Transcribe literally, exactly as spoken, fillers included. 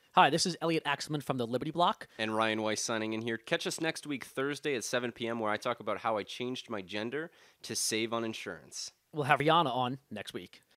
Hi, this is Elliot Axelman from the Liberty Block. And Ryan Weiss signing in here. Catch us next week, Thursday at seven p.m., where I talk about how I changed my gender to save on insurance. We'll have Rihanna on next week.